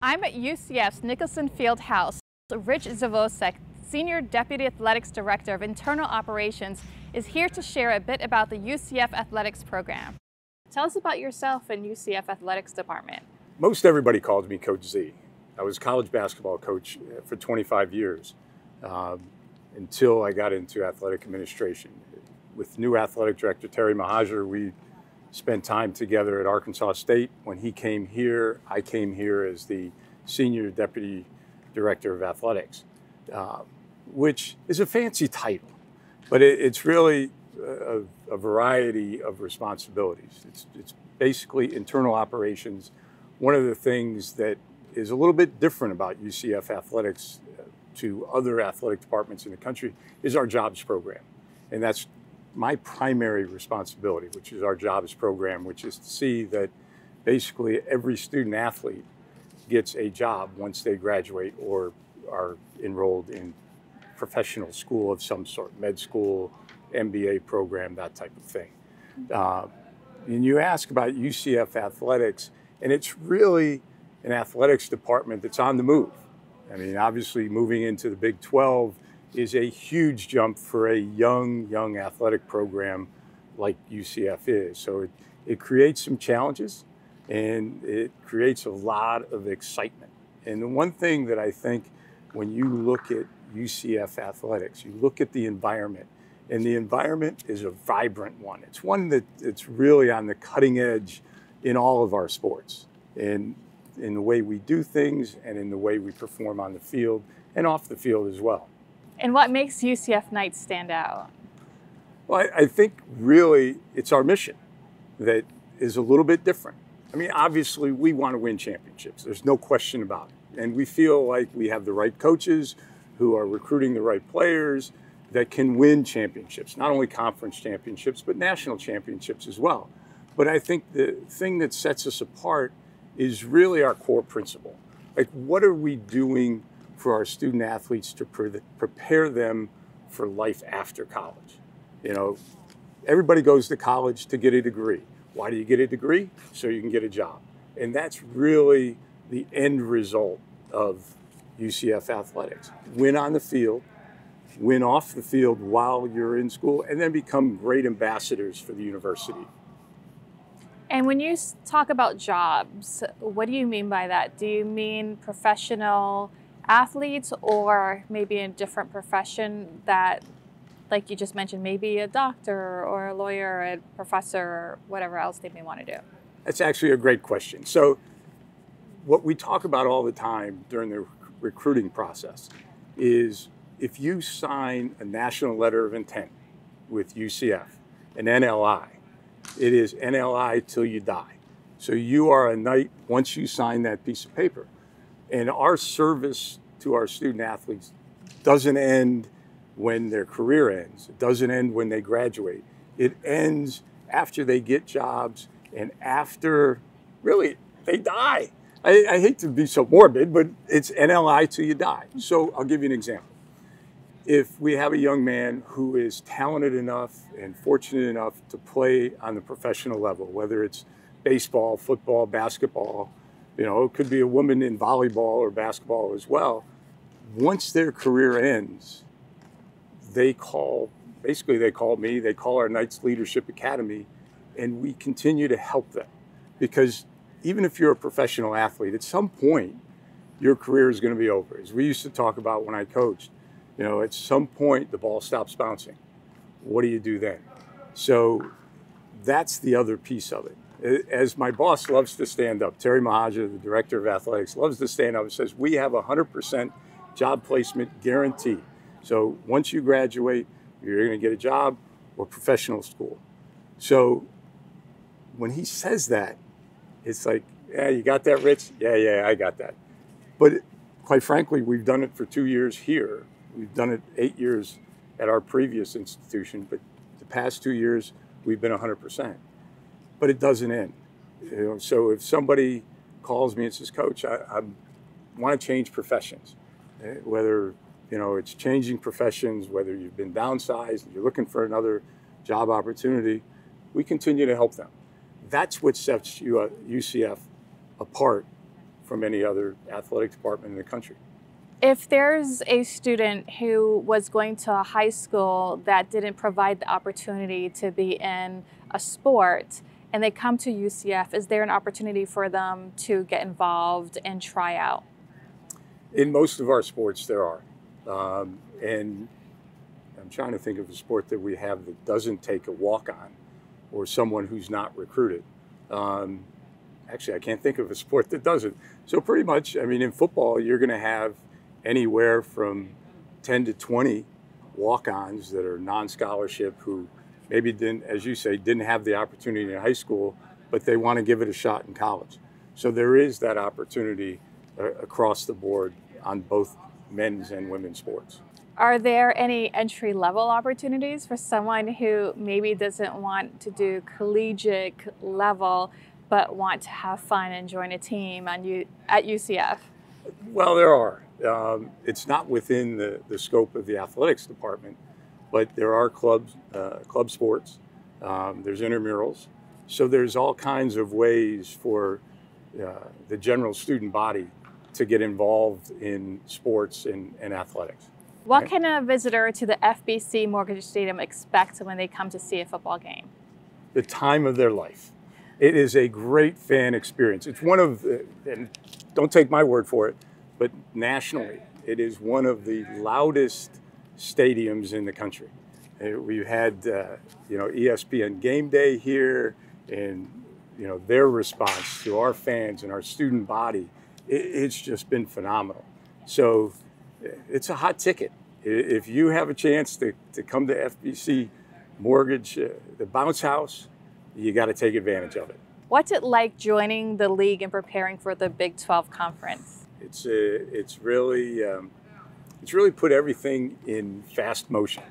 I'm at UCF's Nicholson Field House. Rich Zvosec, Senior Deputy Athletics Director of Internal Operations, is here to share a bit about the UCF Athletics program. Tell us about yourself and UCF Athletics Department. Most everybody calls me Coach Z. I was a college basketball coach for 25 years until I got into athletic administration. With new athletic director Terry Mahajer, we spent time together at Arkansas State. When he came here, I came here as the Senior Deputy Director of Athletics, which is a fancy title, but it's really a variety of responsibilities. It's basically internal operations. One of the things that is a little bit different about UCF athletics to other athletic departments in the country is our jobs program. And that's my primary responsibility, which is our jobs program, which is to see that basically every student athlete gets a job once they graduate or are enrolled in professional school of some sort, med school, MBA program, that type of thing. And you ask about UCF athletics, and it's really an athletics department that's on the move. I mean, obviously moving into the Big 12 is a huge jump for a young athletic program like UCF is. So it creates some challenges and it creates a lot of excitement. And the one thing that I think when you look at UCF athletics, you look at the environment, and the environment is a vibrant one. It's one that's really on the cutting edge in all of our sports, and in the way we do things and in the way we perform on the field and off the field as well. And what makes UCF Knights stand out? Well, I think really it's our mission that is a little bit different. I mean, obviously we want to win championships. There's no question about it. And we feel like we have the right coaches who are recruiting the right players that can win championships, not only conference championships, but national championships as well. But I think the thing that sets us apart is really our core principle. Like, what are we doing for our student athletes to prepare them for life after college? You know, everybody goes to college to get a degree. Why do you get a degree? So you can get a job. And that's really the end result of UCF athletics. Win on the field, win off the field while you're in school, and then become great ambassadors for the university. And when you talk about jobs, what do you mean by that? Do you mean professional athletes, or maybe a different profession that, like you just mentioned, maybe a doctor or a lawyer, a professor, or whatever else they may want to do? That's actually a great question. So what we talk about all the time during the recruiting process is if you sign a national letter of intent with UCF, an NLI, it is NLI till you die. So you are a Knight once you sign that piece of paper. And our service to our student athletes doesn't end when their career ends. It doesn't end when they graduate. It ends after they get jobs and after, really, they die. I hate to be so morbid, but it's NLI till you die. So I'll give you an example. If we have a young man who is talented enough and fortunate enough to play on the professional level, whether it's baseball, football, basketball, you know, it could be a woman in volleyball or basketball as well. Once their career ends, they call me, they call our Knights Leadership Academy, and we continue to help them. Because even if you're a professional athlete, at some point, your career is going to be over. As we used to talk about when I coached, you know, at some point, the ball stops bouncing. What do you do then? So that's the other piece of it. As my boss loves to stand up, Terry Mahajer, the director of athletics, loves to stand up and says, we have 100% job placement guarantee. So once you graduate, you're going to get a job or professional school. So when he says that, it's like, yeah, you got that, Rich? Yeah, I got that. But quite frankly, we've done it for 2 years here. We've done it 8 years at our previous institution, but the past 2 years, we've been 100%. But it doesn't end. You know, so if somebody calls me and says, Coach, I want to change professions, whether, you know, it's changing professions, whether you've been downsized and you're looking for another job opportunity, we continue to help them. That's what sets UCF apart from any other athletic department in the country. If there's a student who was going to a high school that didn't provide the opportunity to be in a sport and they come to UCF, is there an opportunity for them to get involved and try out? In most of our sports, there are. And I'm trying to think of a sport that we have that doesn't take a walk-on or someone who's not recruited. Actually, I can't think of a sport that doesn't. So pretty much, I mean, in football, you're going to have anywhere from 10 to 20 walk-ons that are non-scholarship who maybe didn't, as you say, didn't have the opportunity in high school, but they want to give it a shot in college. So there is that opportunity across the board on both men's and women's sports. Are there any entry-level opportunities for someone who maybe doesn't want to do collegiate level, but want to have fun and join a team at UCF? Well, there are. It's not within the scope of the athletics department, but there are clubs, club sports. There's intramurals. So there's all kinds of ways for the general student body to get involved in sports and athletics. What can a visitor to the FBC Mortgage Stadium expect when they come to see a football game? The time of their life. It is a great fan experience. It's one of, and don't take my word for it, but nationally, it is one of the loudest stadiums in the country. We've had, ESPN Game Day here, and their response to our fans and our student body, it's just been phenomenal. So it's a hot ticket. If you have a chance to come to FBC Mortgage, the bounce house, you got to take advantage of it. What's it like joining the league and preparing for the Big 12 conference? It's really put everything in fast motion.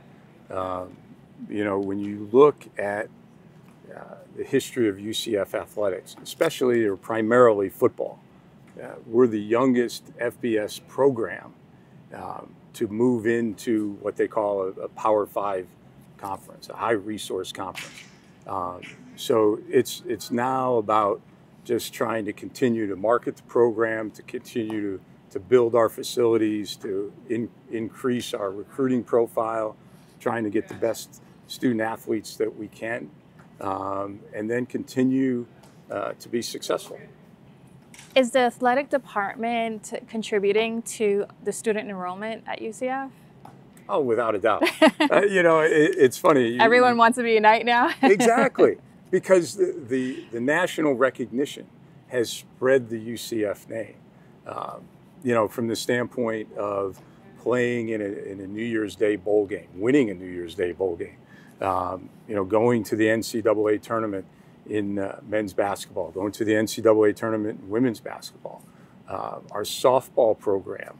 When you look at the history of UCF athletics, especially or primarily football, we're the youngest FBS program to move into what they call a Power 5 conference, a high resource conference. So it's now about just trying to continue to market the program, to continue to build our facilities, to increase our recruiting profile, trying to get the best student athletes that we can, and then continue to be successful. Is the athletic department contributing to the student enrollment at UCF? Oh, without a doubt. It's funny. Everyone wants to be a Knight now? Exactly, because the national recognition has spread the UCF name. From the standpoint of playing in a New Year's Day bowl game, winning a New Year's Day bowl game, going to the NCAA tournament in men's basketball, going to the NCAA tournament in women's basketball, our softball program,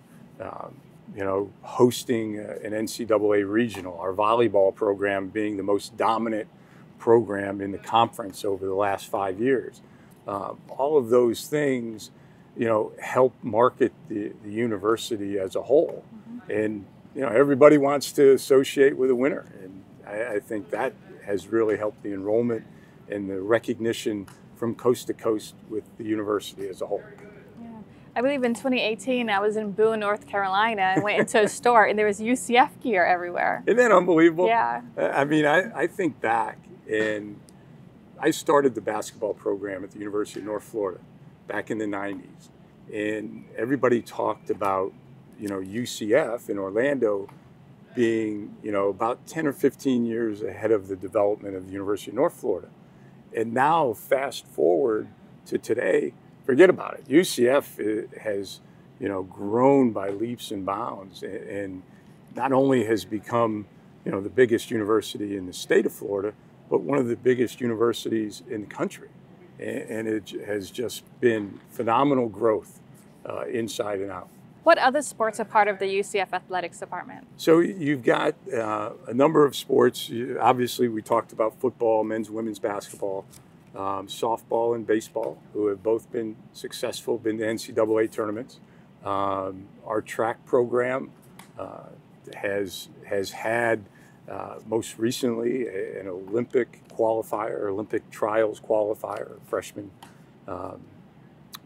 hosting an NCAA regional, our volleyball program being the most dominant program in the conference over the last 5 years. All of those things, help market the university as a whole. And, everybody wants to associate with a winner. And I think that has really helped the enrollment and the recognition from coast to coast with the university as a whole. Yeah. I believe in 2018, I was in Boone, North Carolina, and went into a store and there was UCF gear everywhere. Isn't that unbelievable? Yeah. I mean, I think back, and I started the basketball program at the University of North Florida back in the 90s. And everybody talked about, UCF in Orlando being, about 10 or 15 years ahead of the development of the University of North Florida. And now, fast forward to today, forget about it. UCF has, grown by leaps and bounds, and not only has become, the biggest university in the state of Florida, but one of the biggest universities in the country. And it has just been phenomenal growth inside and out. What other sports are part of the UCF athletics department? So you've got a number of sports. Obviously, we talked about football, men's, women's basketball, softball and baseball, who have both been successful, been to NCAA tournaments. Our track program has had most recently an Olympic qualifier, Olympic trials qualifier, freshman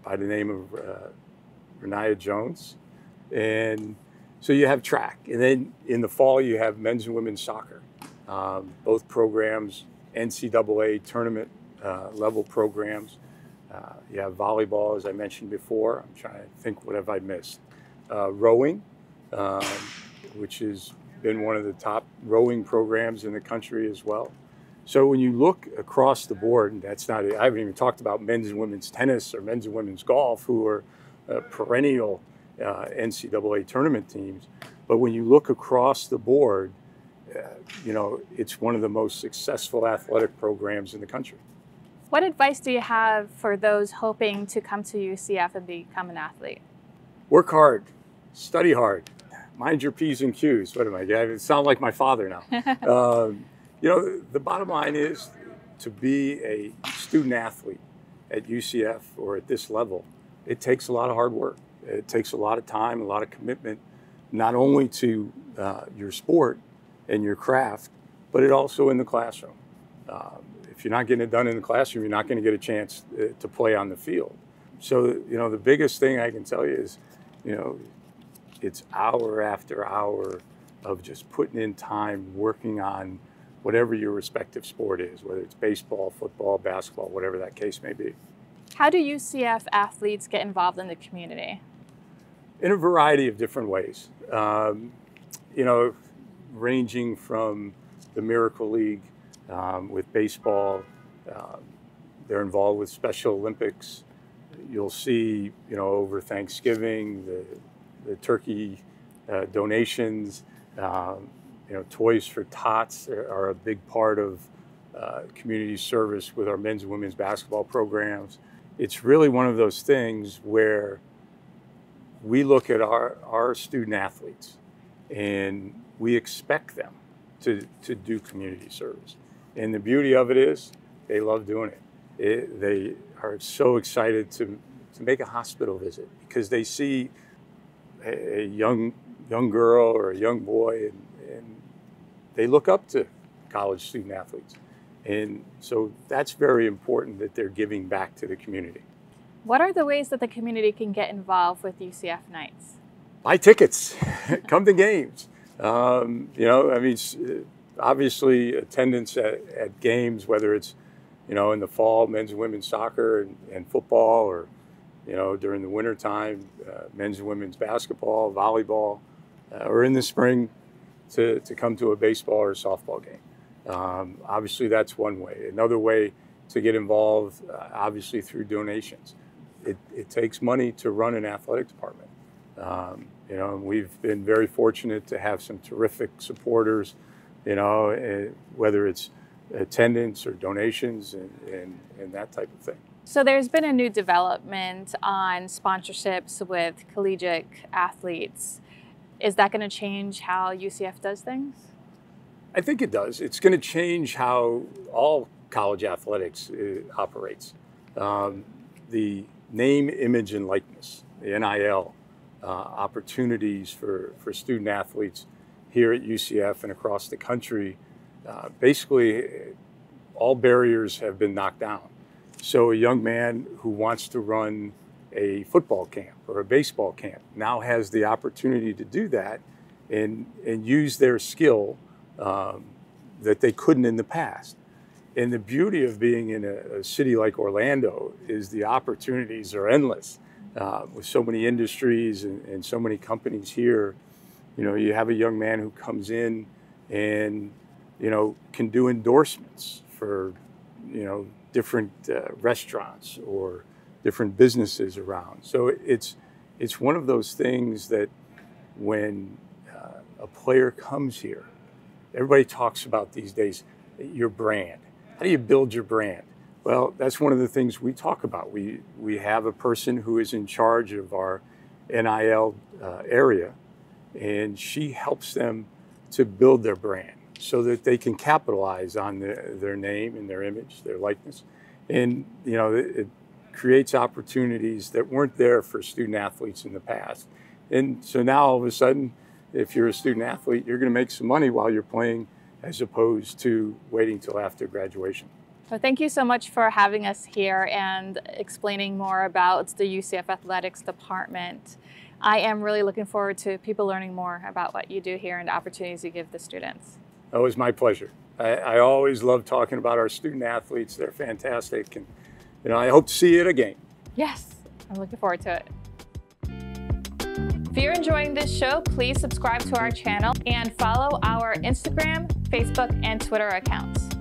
by the name of Renaya Jones. And so you have track. And then in the fall, you have men's and women's soccer. Both programs, NCAA tournament level programs. You have volleyball, as I mentioned before. I'm trying to think, what have I missed? Rowing, which has been one of the top rowing programs in the country as well. So when you look across the board, and I haven't even talked about men's and women's tennis or men's and women's golf, who are perennial NCAA tournament teams. But when you look across the board, it's one of the most successful athletic programs in the country. What advice do you have for those hoping to come to UCF and become an athlete? Work hard, study hard, mind your P's and Q's. What am I? I sound like my father now. The bottom line is, to be a student athlete at UCF or at this level, it takes a lot of hard work. It takes a lot of time, a lot of commitment, not only to your sport and your craft, but it also in the classroom. If you're not getting it done in the classroom, you're not going to get a chance to play on the field. So, the biggest thing I can tell you is, it's hour after hour of just putting in time, working on whatever your respective sport is, whether it's baseball, football, basketball, whatever that case may be. How do UCF athletes get involved in the community? In a variety of different ways. Ranging from the Miracle League with baseball. They're involved with Special Olympics. You'll see, over Thanksgiving, the turkey donations. Toys for Tots are a big part of community service with our men's and women's basketball programs. It's really one of those things where we look at our student athletes and we expect them to do community service. And the beauty of it is they love doing it. They are so excited to make a hospital visit because they see a young girl or a young boy and they look up to college student athletes. And so that's very important, that they're giving back to the community. What are the ways that the community can get involved with UCF Knights? Buy tickets, come to games. Obviously attendance at games, whether it's, in the fall, men's and women's soccer and football, or, during the wintertime, men's and women's basketball, volleyball, or in the spring to come to a baseball or softball game. Obviously, that's one way. Another way to get involved, obviously, through donations. It takes money to run an athletic department. We've been very fortunate to have some terrific supporters, whether it's attendance or donations and that type of thing. So there's been a new development on sponsorships with collegiate athletes. Is that going to change how UCF does things? I think it does. It's going to change how all college athletics operates. The name, image, and likeness, the NIL, opportunities for student athletes here at UCF and across the country, basically all barriers have been knocked down. So a young man who wants to run a football camp or a baseball camp now has the opportunity to do that and use their skill that they couldn't in the past. And the beauty of being in a city like Orlando is the opportunities are endless. With so many industries and so many companies here, you have a young man who comes in and, can do endorsements for, different restaurants or different businesses around. So it's one of those things that when a player comes here, everybody talks about these days, your brand. How do you build your brand? Well, that's one of the things we talk about. We have a person who is in charge of our NIL area, and she helps them to build their brand so that they can capitalize on their name and their image, their likeness. And, it creates opportunities that weren't there for student athletes in the past. And so now all of a sudden, if you're a student athlete, you're going to make some money while you're playing as opposed to waiting till after graduation. Well, thank you so much for having us here and explaining more about the UCF Athletics Department. I am really looking forward to people learning more about what you do here and the opportunities you give the students. Oh, it was my pleasure. I always love talking about our student athletes. They're fantastic, and I hope to see you at a game. Yes, I'm looking forward to it. If you're enjoying this show, please subscribe to our channel and follow our Instagram, Facebook, and Twitter accounts.